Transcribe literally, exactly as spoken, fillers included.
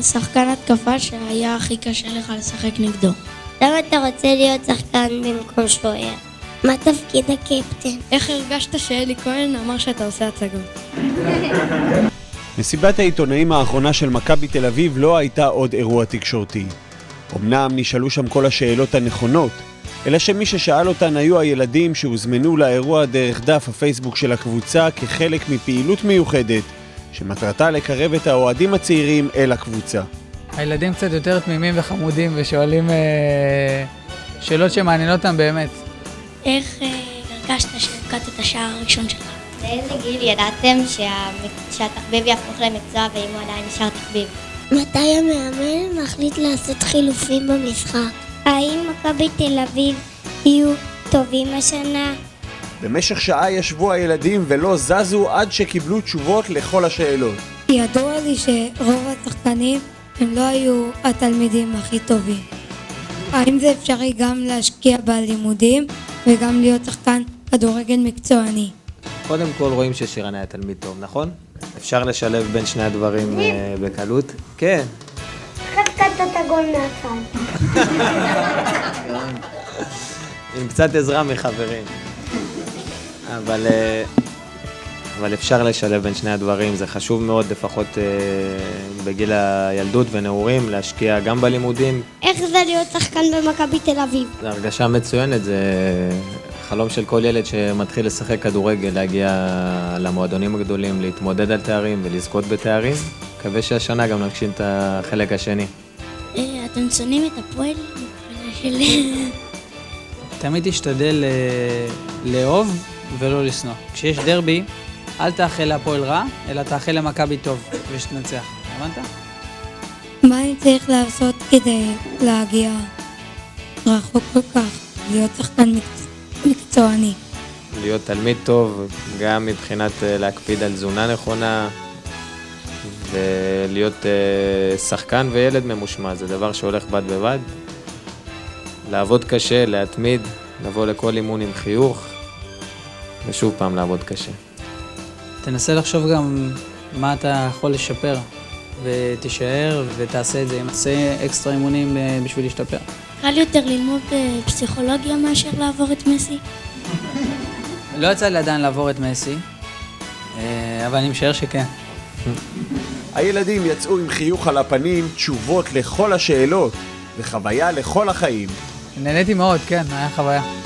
השחקן התקפה שהיה הכי קשה לך לשחק נגדו? למה אתה רוצה להיות שחקן במקום שוער? מה תפקיד הקפטן? איך הרגשת שאלי כהן אמר שאתה עושה הצגות? מסיבת העיתונאים האחרונה של מכבי תל אביב לא הייתה עוד אירוע תקשורתי. אמנם נשאלו שם כל השאלות הנכונות, אלא שמי ששאל אותן היו הילדים שהוזמנו לאירוע דרך דף הפייסבוק של הקבוצה כחלק מפעילות מיוחדת, שמטרתה לקרב את האוהדים הצעירים אל הקבוצה. הילדים קצת יותר תמימים וחמודים ושואלים אה, שאלות שמעניינות אותם באמת. איך אה, הרגשת שהבקעת את השער הראשון שלך? באיזה גיל ידעתם שה... שהתחביב יהפוך למקצוע ואם הוא עדיין נשאר תחביב? מתי המאמן מחליט לעשות חילופים במשחק? האם מכבי תל אביב יהיו טובים השנה? במשך שעה ישבו הילדים ולא זזו עד שקיבלו תשובות לכל השאלות. ידוע לי שרוב השחקנים הם לא היו התלמידים הכי טובים. האם זה אפשרי גם להשקיע בלימודים וגם להיות שחקן כדורגל מקצועני? קודם כל רואים ששירן היה תלמיד טוב, נכון? אפשר לשלב בין שני הדברים בקלות? כן. חתקת את הגול מהצד. עם קצת עזרה מחברים. אבל, אבל אפשר לשלב בין שני הדברים, זה חשוב מאוד לפחות בגיל הילדות ונעורים, להשקיע גם בלימודים. איך זה להיות שחקן במכבי תל אביב? זו הרגשה מצוינת, זה חלום של כל ילד שמתחיל לשחק כדורגל, להגיע למועדונים הגדולים, להתמודד על תארים ולזכות בתארים. מקווה שהשנה גם נגשים את החלק השני. אתם שונאים את הפועל? תמיד תשתדל לאהוב ולא לשנוא. כשיש דרבי, אל תאחל להפועל רע, אלא תאחל למכבי טוב ושתנצח. הבנת? מה אני צריך לעשות כדי להגיע רחוק כל כך, להיות שחקן מקצועני? להיות תלמיד טוב, גם מבחינת להקפיד על תזונה נכונה, ולהיות שחקן וילד ממושמע, זה דבר שהולך בד בבד. לעבוד קשה, להתמיד, לבוא לכל אימון עם חיוך, ושוב פעם לעבוד קשה. תנסה לחשוב גם מה אתה יכול לשפר, ותישאר ותעשה את זה. תעשה אקסטרה אימונים בשביל להשתפר. קל יותר ללמוד פסיכולוגיה מאשר לעבור את מסי? לא יצא לי עדיין לעבור את מסי, אבל אני משער שכן. הילדים יצאו עם חיוך על הפנים, תשובות לכל השאלות, וחוויה לכל החיים. נהניתי מאוד, כן, היה חוויה.